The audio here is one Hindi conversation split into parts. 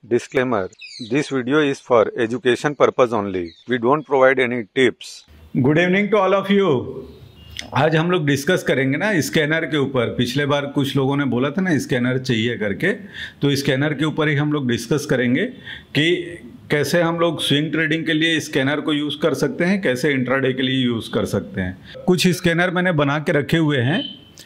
Disclaimer: This video is for education purpose only. We don't provide any tips. Good evening to all of you. आज हम लोग डिस्कस करेंगे ना स्कैनर के ऊपर। पिछले बार कुछ लोगों ने बोला था ना स्कैनर चाहिए करके, तो स्कैनर के ऊपर ही हम लोग डिस्कस करेंगे कि कैसे हम लोग स्विंग ट्रेडिंग के लिए स्कैनर को यूज़ कर सकते हैं, कैसे इंट्राडे के लिए यूज़ कर सकते हैं। कुछ स्कैनर मैंने बना के रखे हुए हैं।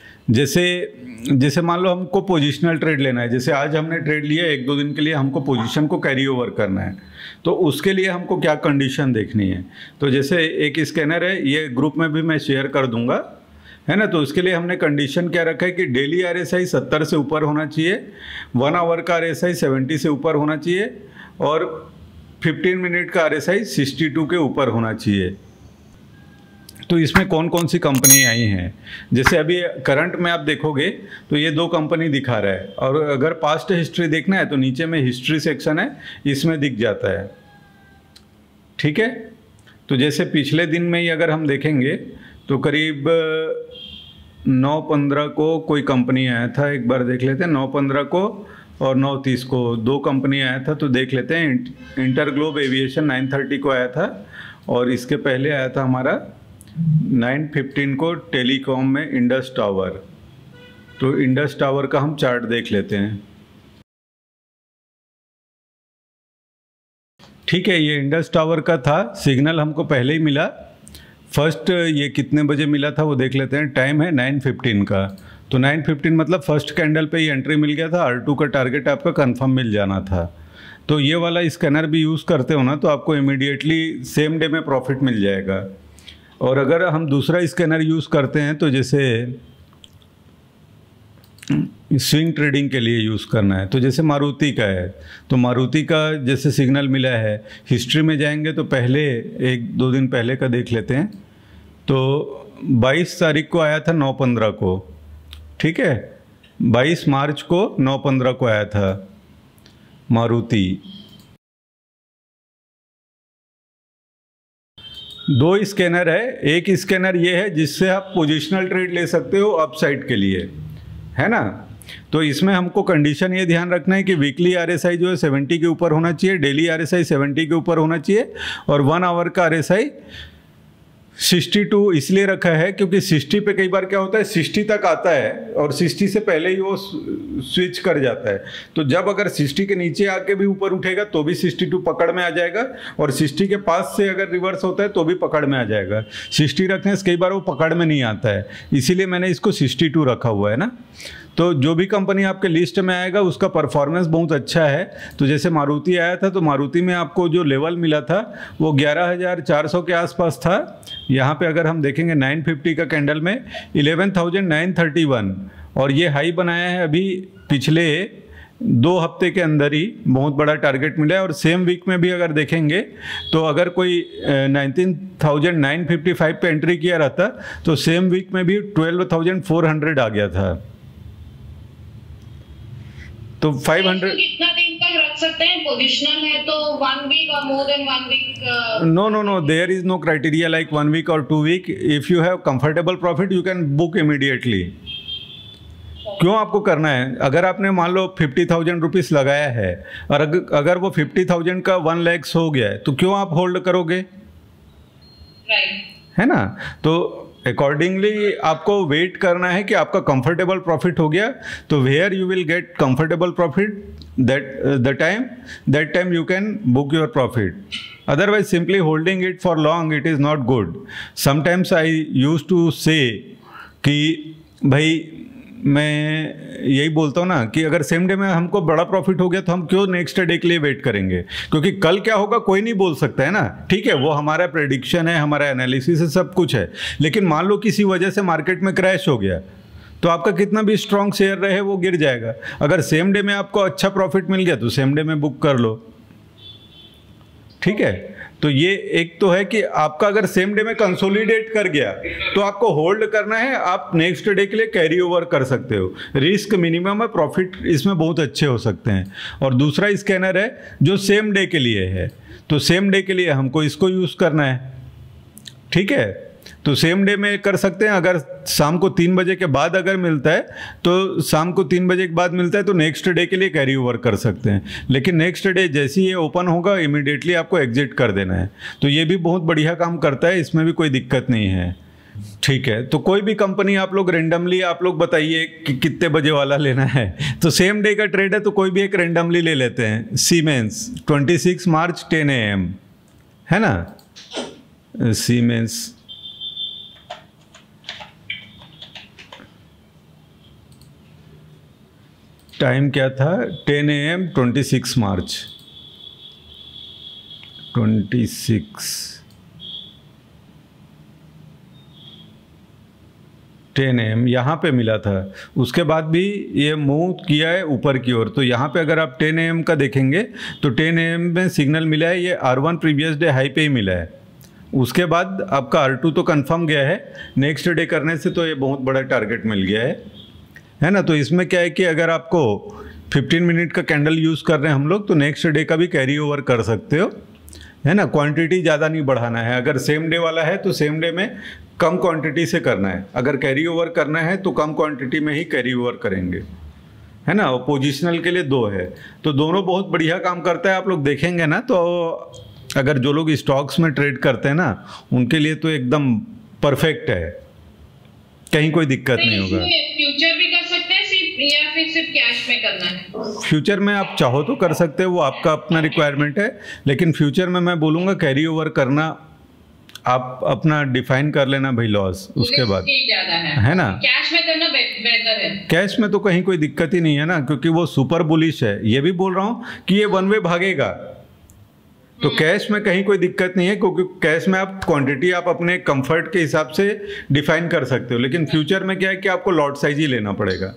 जैसे मान लो हमको पोजिशनल ट्रेड लेना है, जैसे आज हमने ट्रेड लिया, एक दो दिन के लिए हमको पोजीशन को कैरी ओवर करना है, तो उसके लिए हमको क्या कंडीशन देखनी है। तो जैसे एक स्कैनर है, ये ग्रुप में भी मैं शेयर कर दूंगा, है ना। तो उसके लिए हमने कंडीशन क्या रखा है कि डेली RSI 70 से ऊपर होना चाहिए, 1 आवर का RSI 70 से ऊपर होना चाहिए और 15 मिनट का RSI 62 के ऊपर होना चाहिए। तो इसमें कौन कौन सी कंपनी आई हैं, जैसे अभी करंट में आप देखोगे तो ये 2 कंपनी दिखा रहा है, और अगर पास्ट हिस्ट्री देखना है तो नीचे में हिस्ट्री सेक्शन है, इसमें दिख जाता है। ठीक है, तो जैसे पिछले दिन में ही अगर हम देखेंगे तो करीब 9:15 को कोई कंपनी आया था, एक बार देख लेते हैं। 9:15 को और 9:30 को 2 कंपनी आया था, तो देख लेते हैं। इंटरग्लोब एविएशन 9:30 को आया था, और इसके पहले आया था हमारा 9:15 को टेलीकॉम में इंडस टावर। तो इंडस टावर का हम चार्ट देख लेते हैं। ठीक है, ये इंडस टावर का था, सिग्नल हमको पहले ही मिला। फर्स्ट ये कितने बजे मिला था वो देख लेते हैं। टाइम है 9:15 का, तो 9:15 मतलब फर्स्ट कैंडल पे ही एंट्री मिल गया था। R2 का टारगेट आपका कंफर्म मिल जाना था। तो ये वाला स्कैनर भी यूज़ करते हो ना, तो आपको इमीडिएटली सेम डे में प्रॉफिट मिल जाएगा। और अगर हम दूसरा स्कैनर यूज़ करते हैं, तो जैसे स्विंग ट्रेडिंग के लिए यूज़ करना है, तो जैसे मारुति का है, तो मारुति का जैसे सिग्नल मिला है, हिस्ट्री में जाएंगे तो पहले 1-2 दिन पहले का देख लेते हैं। तो 22 तारीख को आया था 9:15 को, ठीक है, 22 मार्च को 9:15 को आया था मारुति। 2 स्कैनर है। एक स्कैनर ये है जिससे आप पोजिशनल ट्रेड ले सकते हो अपसाइड के लिए, है ना। तो इसमें हमको कंडीशन ये ध्यान रखना है कि वीकली RSI जो है 70 के ऊपर होना चाहिए, डेली RSI 70 के ऊपर होना चाहिए, और 1 आवर का RSI 62 इसलिए रखा है क्योंकि 60 पे कई बार क्या होता है 60 तक आता है और 60 से पहले ही वो स्विच कर जाता है। तो जब अगर 60 के नीचे आके भी ऊपर उठेगा तो भी 62 पकड़ में आ जाएगा, और 60 के पास से अगर रिवर्स होता है तो भी पकड़ में आ जाएगा। 60 रखने से कई बार वो पकड़ में नहीं आता है, इसीलिए मैंने इसको 62 रखा हुआ है ना। तो जो भी कंपनी आपके लिस्ट में आएगा उसका परफॉर्मेंस बहुत अच्छा है। तो जैसे मारुति आया था, तो मारुति में आपको जो लेवल मिला था वो 11,400 के आसपास था। यहाँ पे अगर हम देखेंगे 950 का कैंडल में 11,931, और ये हाई बनाया है अभी पिछले 2 हफ्ते के अंदर ही, बहुत बड़ा टारगेट मिला है। और सेम वीक में भी अगर देखेंगे तो अगर कोई 19,955 पे एंट्री किया रहता तो सेम वीक में भी 12,400 आ गया था। तो 500 कितना दिन तक रख सकते हैं? पोजिशनल है तो 1 वीक और more than 1 week? No, there is no criteria like 1 week और 2 week. If you have comfortable profit you can book immediately. क्यों आपको करना है? अगर आपने मान लो 50,000 रुपीज़ लगाया है, और अगर वो 50,000 का 1 लाख हो गया है, तो क्यों आप होल्ड करोगे? राइट, है ना। तो अकॉर्डिंगली आपको वेट करना है कि आपका कंफर्टेबल प्रॉफिट हो गया, तो where you will get comfortable profit that time you can book your profit. Otherwise simply holding it for long it is not good. Sometimes I use to say कि भाई मैं यही बोलता हूँ ना कि अगर सेम डे में हमको बड़ा प्रॉफिट हो गया तो हम क्यों नेक्स्ट डे के लिए वेट करेंगे, क्योंकि कल क्या होगा कोई नहीं बोल सकता है ना। ठीक है, वो हमारा प्रेडिक्शन है, हमारा एनालिसिस है, सब कुछ है। लेकिन मान लो किसी वजह से मार्केट में क्रैश हो गया तो आपका कितना भी स्ट्रॉन्ग शेयर रहे वो गिर जाएगा। अगर सेम डे में आपको अच्छा प्रॉफिट मिल गया तो सेम डे में बुक कर लो। ठीक है, तो ये एक तो है कि आपका अगर सेम डे में कंसोलिडेट कर गया तो आपको होल्ड करना है, आप नेक्स्ट डे के लिए कैरी ओवर कर सकते हो। रिस्क मिनिमम है, प्रॉफिट इसमें बहुत अच्छे हो सकते हैं। और दूसरा स्कैनर है जो सेम डे के लिए है, तो सेम डे के लिए हमको इसको यूज़ करना है। ठीक है, तो सेम डे में कर सकते हैं। अगर शाम को 3 बजे के बाद अगर मिलता है तो शाम को 3 बजे के बाद मिलता है तो नेक्स्ट डे के लिए कैरी ओवर कर सकते हैं। लेकिन नेक्स्ट डे जैसे ही ये ओपन होगा इमीडिएटली आपको एग्जिट कर देना है। तो ये भी बहुत बढ़िया काम करता है, इसमें भी कोई दिक्कत नहीं है। ठीक है, तो कोई भी कंपनी आप लोग रेंडमली आप लोग बताइए कि कितने बजे वाला लेना है। तो सेम डे का ट्रेड है तो कोई भी एक रेंडमली ले लेते हैं। सीमेंस 26 मार्च 10 AM है ना। सीमेंस टाइम क्या था 10 AM 26 मार्च 10 AM यहाँ पे मिला था। उसके बाद भी ये मूव किया है ऊपर की ओर। तो यहाँ पे अगर आप 10 AM का देखेंगे तो 10 AM में सिग्नल मिला है, ये R1 प्रीवियस डे हाई पे ही मिला है। उसके बाद आपका R2 तो कंफर्म गया है, नेक्स्ट डे करने से तो ये बहुत बड़ा टारगेट मिल गया है ना। तो इसमें क्या है कि अगर आपको 15 मिनट का कैंडल यूज़ कर रहे हैं हम लोग तो नेक्स्ट डे का भी कैरी ओवर कर सकते हो, है ना। क्वांटिटी ज़्यादा नहीं बढ़ाना है। अगर सेम डे वाला है तो सेम डे में कम क्वांटिटी से करना है। अगर कैरी ओवर करना है तो कम क्वांटिटी में ही कैरी ओवर करेंगे, है ना। और पोजिशनल के लिए 2 है, तो दोनों बहुत बढ़िया काम करता है। आप लोग देखेंगे ना तो अगर जो लोग स्टॉक्स में ट्रेड करते हैं ना उनके लिए तो एकदम परफेक्ट है, कहीं कोई दिक्कत नहीं होगा। फ्यूचर भी कर सकते हैं सिर्फ, या फिर सिर्फ कैश में करना है? फ्यूचर में आप चाहो तो कर सकते हो, वो आपका अपना रिक्वायरमेंट है। लेकिन फ्यूचर में मैं बोलूँगा कैरी ओवर करना आप अपना डिफाइन कर लेना भाई लॉस, उसके बाद है ना। कैश में करना बेहतर है। कैश में तो कहीं कोई दिक्कत ही नहीं है ना, क्योंकि वो सुपर बुलिश है। ये भी बोल रहा हूँ कि ये वन वे भागेगा, तो कैश में कहीं कोई दिक्कत नहीं है, क्योंकि कैश में आप क्वांटिटी आप अपने कंफर्ट के हिसाब से डिफाइन कर सकते हो। लेकिन फ्यूचर में क्या है कि आपको लॉट साइज ही लेना पड़ेगा,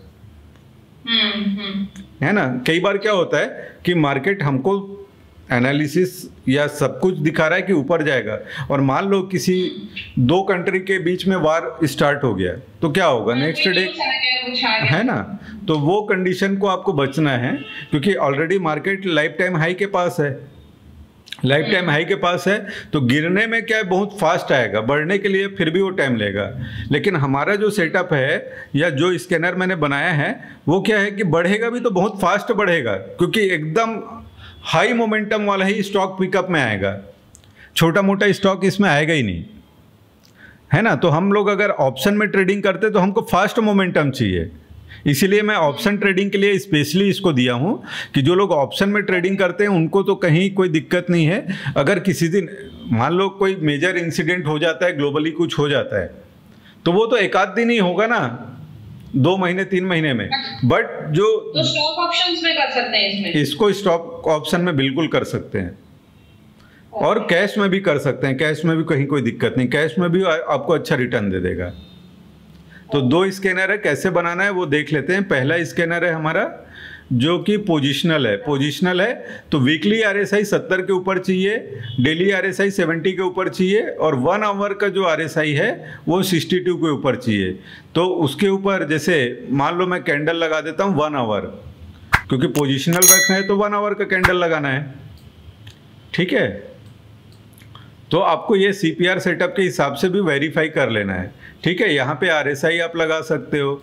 है ना। कई बार क्या होता है कि मार्केट हमको एनालिसिस या सब कुछ दिखा रहा है कि ऊपर जाएगा, और मान लो किसी 2 कंट्री के बीच में वार स्टार्ट हो गया तो क्या होगा नेक्स्ट डे, है ना। तो वो कंडीशन को आपको बचना है, क्योंकि already market life time high के पास है। लाइफ टाइम हाई के पास है तो गिरने में क्या है बहुत फास्ट आएगा, बढ़ने के लिए फिर भी वो टाइम लेगा। लेकिन हमारा जो सेटअप है या जो स्कैनर मैंने बनाया है वो क्या है कि बढ़ेगा भी तो बहुत फास्ट बढ़ेगा, क्योंकि एकदम हाई मोमेंटम वाला ही स्टॉक पिकअप में आएगा, छोटा मोटा स्टॉक इसमें आएगा ही नहीं, है ना। तो हम लोग अगर ऑप्शन में ट्रेडिंग करते तो हमको फास्ट मोमेंटम चाहिए, इसीलिए मैं ऑप्शन ट्रेडिंग के लिए स्पेशली इसको दिया हूं कि जो लोग ऑप्शन में ट्रेडिंग करते हैं उनको तो कहीं कोई दिक्कत नहीं है। अगर किसी दिन मान लो कोई मेजर इंसिडेंट हो जाता है, ग्लोबली कुछ हो जाता है, तो वो तो एक आध दिन ही होगा ना, 2 महीने 3 महीने में। बट जो तो स्टॉक ऑप्शंस में कर सकते हैं, इसमें इसको स्टॉक ऑप्शन में बिल्कुल कर सकते हैं, और कैश में भी कर सकते हैं। कैश में भी कहीं कोई दिक्कत नहीं, कैश में भी आपको अच्छा रिटर्न दे देगा। तो 2 स्कैनर है, कैसे बनाना है वो देख लेते हैं। पहला स्कैनर है हमारा जो कि पोजिशनल है। पोजिशनल है तो वीकली RSI 70 के ऊपर चाहिए, डेली RSI 70 के ऊपर चाहिए, और 1 आवर का जो RSI है वो 62 के ऊपर चाहिए। तो उसके ऊपर जैसे मान लो मैं कैंडल लगा देता हूँ 1 आवर, क्योंकि पोजिशनल रखना है तो 1 आवर का कैंडल लगाना है, ठीक है। तो आपको ये CPR सेटअप के हिसाब से भी वेरीफाई कर लेना है, ठीक है। यहाँ पे RSI आप लगा सकते हो,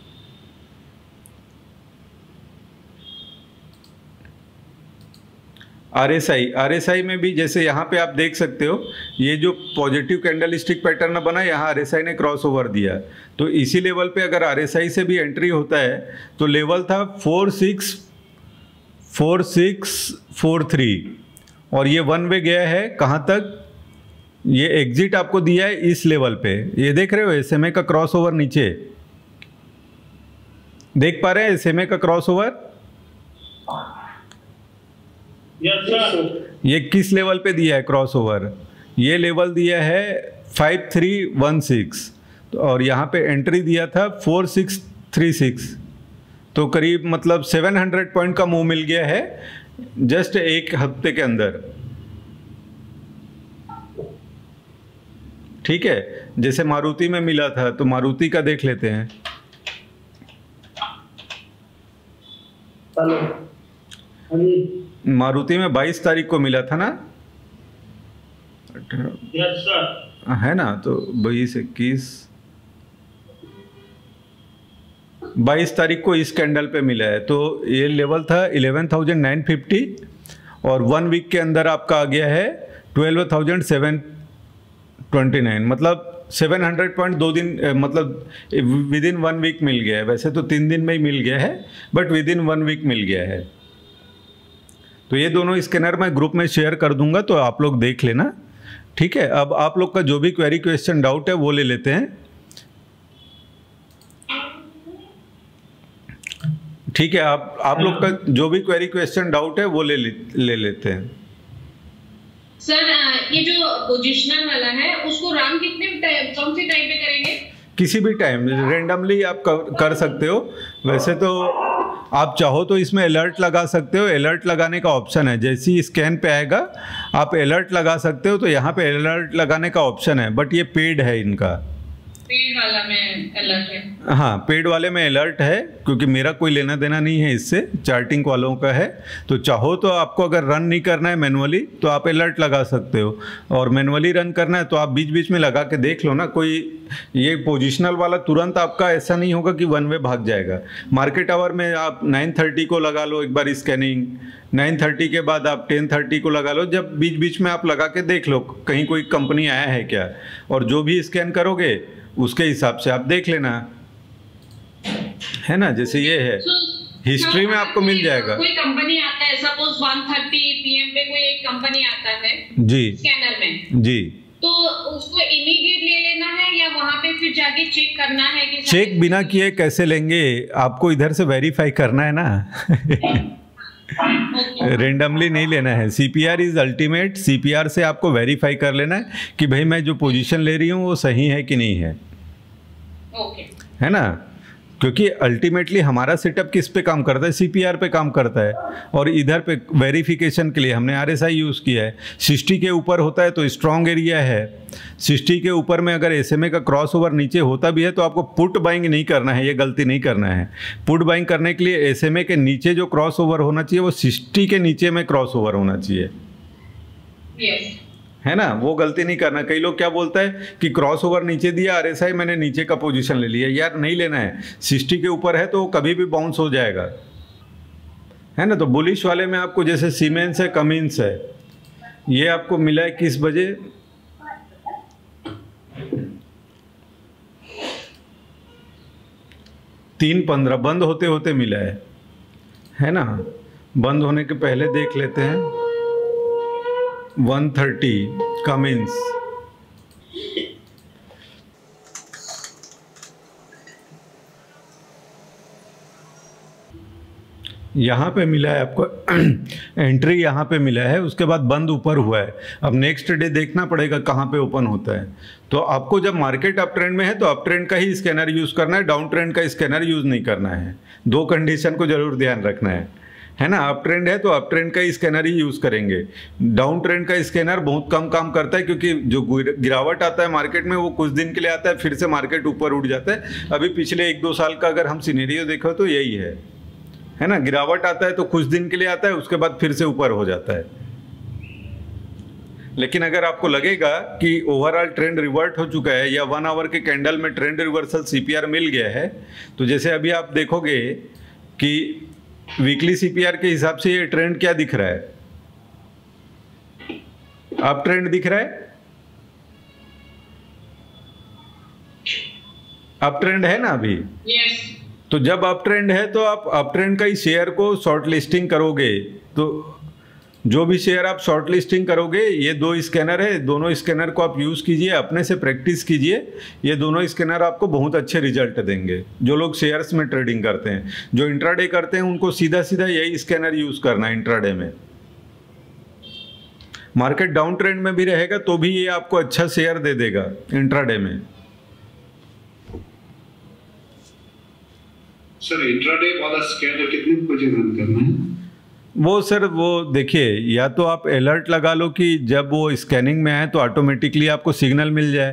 RSI में भी जैसे यहाँ पे आप देख सकते हो ये जो पॉजिटिव कैंडल स्टिक पैटर्न बना, यहाँ RSI ने क्रॉस ओवर दिया, तो इसी लेवल पे अगर RSI से भी एंट्री होता है तो लेवल था 4643, और ये 1 वे गया है कहाँ तक, ये एग्जिट आपको दिया है इस लेवल पे। ये देख रहे हो SMA का क्रॉस ओवर नीचे, देख पा रहे हैं SMA का क्रॉस ओवर? Yes sir. ये किस लेवल पे दिया है क्रॉस ओवर? ये लेवल दिया है 5316, और यहाँ पे एंट्री दिया था 4636, तो करीब मतलब 700 पॉइंट का मूव मिल गया है जस्ट 1 हफ्ते के अंदर, ठीक है। जैसे मारुति में मिला था तो मारुति का देख लेते हैं। मारुति में 22 तारीख को मिला था ना? Yes sir. है ना, तो 22 तारीख को इस कैंडल पे मिला है। तो ये लेवल था 11,950 और 1 वीक के अंदर आपका आ गया है 12,729, मतलब 700 पॉइंट 2 दिन, मतलब विद इन 1 वीक मिल गया है। वैसे तो 3 दिन में ही मिल गया है, बट विद इन 1 वीक मिल गया है। तो ये दोनों स्कैनर मैं ग्रुप में शेयर कर दूंगा, तो आप लोग देख लेना, ठीक है। अब आप लोग का जो भी क्वेरी, क्वेश्चन, डाउट है वो ले लेते हैं, ठीक है। आप लोग का जो भी क्वेरी, क्वेश्चन, डाउट है वो ले लेते हैं। सर ये जो पोजिशनल वाला है उसको रन कितने कौन से टाइम पे करेंगे? किसी भी टाइम रेंडमली आप कर सकते हो। वैसे तो आप चाहो तो इसमें अलर्ट लगा सकते हो, अलर्ट लगाने का ऑप्शन है। जैसे ही स्कैन पे आएगा आप अलर्ट लगा सकते हो, तो यहाँ पे अलर्ट लगाने का ऑप्शन है, बट ये पेड है इनका। पेड वाला में अलर्ट है? हाँ, पेड वाले में अलर्ट है, क्योंकि मेरा कोई लेना देना नहीं है इससे, चार्टिंग वालों का है। तो चाहो तो आपको अगर रन नहीं करना है मैनुअली तो आप अलर्ट लगा सकते हो, और मैनुअली रन करना है तो आप बीच बीच में लगा के देख लो ना। कोई ये पोजिशनल वाला तुरंत आपका ऐसा नहीं होगा कि 1 वे भाग जाएगा। मार्केट आवर में आप 9:30 को लगा लो एक बार स्कैनिंग, 9:30 के बाद आप 10:30 को लगा लो। जब बीच बीच में आप लगा के देख लो कहीं कोई कंपनी आया है क्या, और जो भी स्कैन करोगे उसके हिसाब से आप देख लेना, है ना। जैसे ये है, हिस्ट्री में आपको मिल जाएगा। कोई कंपनी आता है, सपोज 1:30 PM पे कोई एक कंपनी आता है जी स्कैनर में, जी, तो उसको इमीडिएट ले लेना है या वहां पे फिर जाके चेक करना है कि चेक बिना किए कैसे लेंगे, आपको इधर से वेरीफाई करना है ना। रेंडमली नहीं लेना है। CPR is ultimate. CPR से आपको वेरीफाई कर लेना है कि भाई मैं जो पोजीशन ले रही हूँ वो सही है कि नहीं है, है ना। क्योंकि अल्टीमेटली हमारा सेटअप किस पे काम करता है, CPR पे काम करता है, और इधर पे वेरिफिकेशन के लिए हमने RSI यूज़ किया है। 60 के ऊपर होता है तो स्ट्रॉन्ग एरिया है। 60 के ऊपर में अगर SMA का क्रॉस ओवर नीचे होता भी है तो आपको पुट बाइंग नहीं करना है, ये गलती नहीं करना है। पुट बाइंग करने के लिए SMA के नीचे जो क्रॉस ओवर होना चाहिए वो 60 के नीचे में क्रॉस ओवर होना चाहिए, है ना। वो गलती नहीं करना। कई लोग क्या बोलता है कि क्रॉस ओवर नीचे दिया, RSI मैंने नीचे का पोजीशन ले लिया। यार नहीं लेना है, 60 के ऊपर है तो कभी भी बाउंस हो जाएगा, है ना। तो बुलिश वाले में आपको जैसे सीमेंस है, कमिंस है, ये आपको मिला है किस बजे, 3:15 बंद होते होते मिला है ना। बंद होने के पहले देख लेते हैं। 1:30 कमिंस, यहाँ पे मिला है आपको एंट्री, यहाँ पे मिला है, उसके बाद बंद ऊपर हुआ है। अब नेक्स्ट डे देखना पड़ेगा कहाँ पे ओपन होता है। तो आपको जब मार्केट अप ट्रेंड में है तो अप ट्रेंड का ही स्कैनर यूज़ करना है, डाउन ट्रेंड का स्कैनर यूज़ नहीं करना है। 2 कंडीशन को जरूर ध्यान रखना है ना। अप ट्रेंड है तो अप ट्रेंड का स्कैनर ही यूज़ करेंगे। डाउन ट्रेंड का स्कैनर बहुत कम काम करता है, क्योंकि जो गिरावट आता है मार्केट में वो कुछ दिन के लिए आता है, फिर से मार्केट ऊपर उठ जाता है। अभी पिछले 1-2 साल का अगर हम सिनेरियो देखो तो यही है ना। गिरावट आता है तो कुछ दिन के लिए आता है, उसके बाद फिर से ऊपर हो जाता है। लेकिन अगर आपको लगेगा कि ओवरऑल ट्रेंड रिवर्ट हो चुका है या 1 आवर के कैंडल में ट्रेंड रिवर्सल CPR मिल गया है, तो जैसे अभी आप देखोगे कि वीकली CPR के हिसाब से ये ट्रेंड क्या दिख रहा है, अप ट्रेंड दिख रहा है, अप ट्रेंड है ना अभी। यस। तो जब अप ट्रेंड है तो आप अप ट्रेंड का ही शेयर को शॉर्ट लिस्टिंग करोगे। तो जो भी शेयर आप शॉर्ट लिस्टिंग करोगे, ये 2 स्कैनर है, दोनों स्कैनर को आप यूज़ कीजिए, अपने से प्रैक्टिस कीजिए। ये दोनों स्कैनर आपको बहुत अच्छे रिजल्ट देंगे। जो लोग शेयर्स में ट्रेडिंग करते हैं, जो इंट्राडे करते हैं, उनको सीधा सीधा यही स्कैनर यूज़ करना है इंट्राडे में। मार्केट डाउन ट्रेंड में भी रहेगा तो भी ये आपको अच्छा शेयर दे देगा इंट्राडे में। सर इंट्राडे वाला स्कैनर कितने बजे रन करना है? वो सर वो देखिए, या तो आप अलर्ट लगा लो कि जब वो स्कैनिंग में आए तो ऑटोमेटिकली आपको सिग्नल मिल जाए,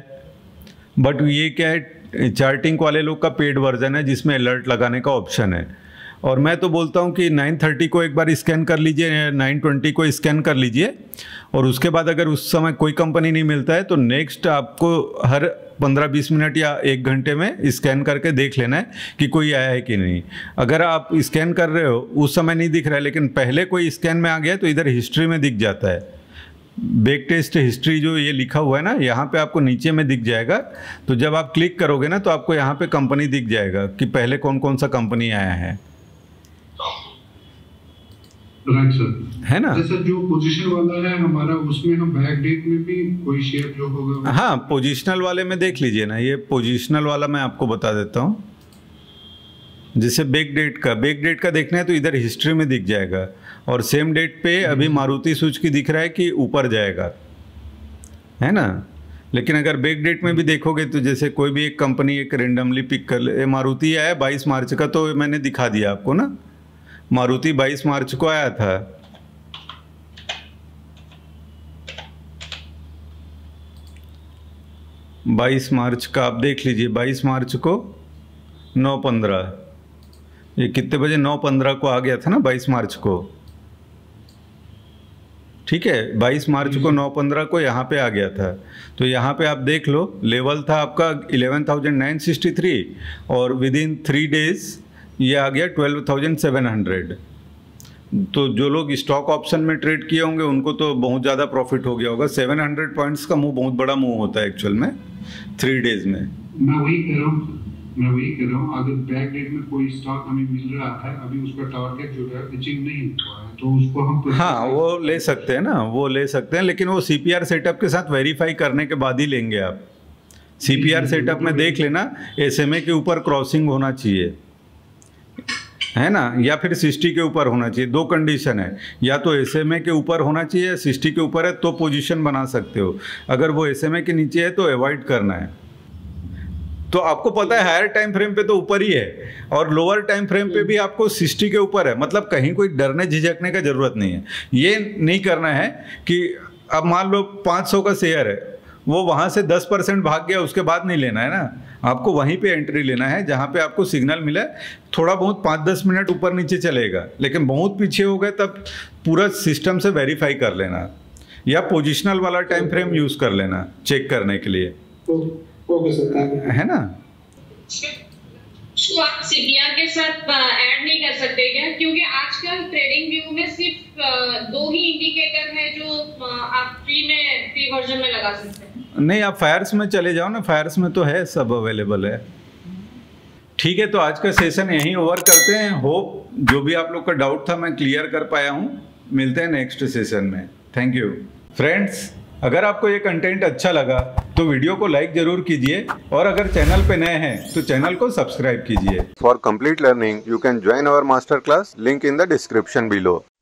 बट ये क्या है, चार्टिंग वाले लोग का पेड वर्जन है जिसमें अलर्ट लगाने का ऑप्शन है। और मैं तो बोलता हूँ कि 9:30 को एक बार स्कैन कर लीजिए, 9:20 को स्कैन कर लीजिए, और उसके बाद अगर उस समय कोई कंपनी नहीं मिलता है तो नेक्स्ट आपको हर 15-20 मिनट या 1 घंटे में स्कैन करके देख लेना है कि कोई आया है कि नहीं। अगर आप स्कैन कर रहे हो उस समय नहीं दिख रहा है, लेकिन पहले कोई स्कैन में आ गया तो इधर हिस्ट्री में दिख जाता है। बैक टेस्ट हिस्ट्री जो ये लिखा हुआ है ना, यहाँ पे आपको नीचे में दिख जाएगा। तो जब आप क्लिक करोगे ना तो आपको यहाँ पे कंपनी दिख जाएगा कि पहले कौन कौन सा कंपनी आया है। राइट सर, है ना। जैसे जो पोजीशन वाला है हमारा, उसमें हम बैक डेट में भी कोई शेयर जो होगा। हाँ, पोजिशनल वाले में देख लीजिए ना, ये पोजिशनल वाला मैं आपको बता देता हूँ। जैसे बैक डेट का देखना है तो इधर हिस्ट्री में दिख जाएगा, और सेम डेट पे अभी मारुति सुजुकी दिख रहा है कि ऊपर जाएगा, है ना। लेकिन अगर बैक डेट में भी देखोगे तो जैसे कोई भी एक कंपनी एक रेंडमली पिक कर ले, मारुति आया 22 मार्च का, तो मैंने दिखा दिया आपको ना, मारुति 22 मार्च को आया था। बाईस मार्च का आप देख लीजिए, 22 मार्च को 9:15, ये कितने बजे 9:15 को आ गया था ना, 22 मार्च को, ठीक है। 22 मार्च को 9:15 को यहाँ पे आ गया था। तो यहाँ पे आप देख लो, लेवल था आपका 11,963 और विद इन 3 डेज ये आ गया 12,700। तो जो लोग स्टॉक ऑप्शन में ट्रेड किए होंगे उनको तो बहुत ज़्यादा प्रॉफिट हो गया होगा। 700 पॉइंट्स का मूव बहुत बड़ा मूव होता है एक्चुअल में 3 डेज में। मैं वही कह रहा हूँ, अगर बैक डेट में कोई स्टॉक हमें मिल रहा है, अभी उसका टारगेट जो है रीचिंग नहीं हुआ है, तो उसको हम हाँ वो ले सकते हैं ना, वो ले सकते हैं, लेकिन वो CPR सेटअप के साथ वेरीफाई करने के बाद ही लेंगे आप। CPR सेटअप में देख लेना, SMA के ऊपर क्रॉसिंग होना चाहिए, है ना, या फिर 60 के ऊपर होना चाहिए। 2 कंडीशन है, या तो SMA के ऊपर होना चाहिए, 60 के ऊपर है तो पोजीशन बना सकते हो। अगर वो SMA के नीचे है तो अवॉइड करना है। तो आपको पता है हायर टाइम फ्रेम पे तो ऊपर ही है, और लोअर टाइम फ्रेम पे भी आपको 60 के ऊपर है, मतलब कहीं कोई डरने झिझकने का जरूरत नहीं है। ये नहीं करना है कि अब मान लो 500 का शेयर है, वो वहाँ से 10% भाग गया, उसके बाद नहीं लेना है ना, आपको वहीं पे एंट्री लेना है जहाँ पे आपको सिग्नल मिला। थोड़ा बहुत 5-10 मिनट ऊपर नीचे चलेगा, लेकिन बहुत पीछे हो गए तब पूरा सिस्टम से वेरीफाई कर लेना, या पोजिशनल वाला टाइम फ्रेम यूज़ कर लेना चेक करने के लिए। ओके सर, है ना। तो आप CPR के साथ ऐड नहीं कर सकते क्या? क्योंकि आजकल ट्रेडिंग व्यू में सिर्फ 2 ही इंडिकेटर है जो आप फ्री वर्जन में लगा सकते हैं। नहीं, आप फायर्स में चले जाओ ना, फायर्स में तो है, सब अवेलेबल है। ठीक है, तो आज का सेशन यहीं ओवर करते हैं। होप जो भी आप लोग का डाउट था मैं क्लियर कर पाया हूँ। मिलते हैं नेक्स्ट सेशन में। Thank you friends. अगर आपको ये कंटेंट अच्छा लगा तो वीडियो को लाइक जरूर कीजिए, और अगर चैनल पे नए हैं तो चैनल को सब्सक्राइब कीजिए। For complete learning, you can join our masterclass. Link in the description below.